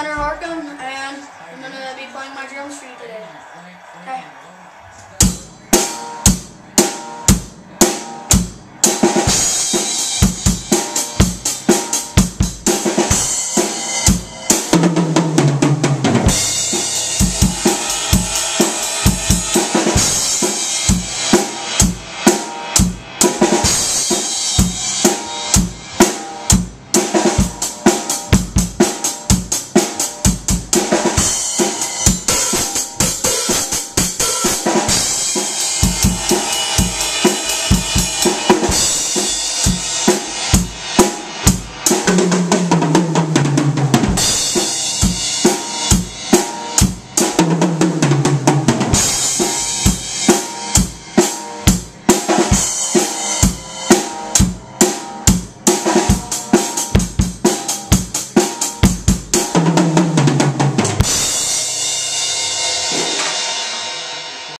tenor Harcum, and I'm gonna be playing my drums for you today. Okay.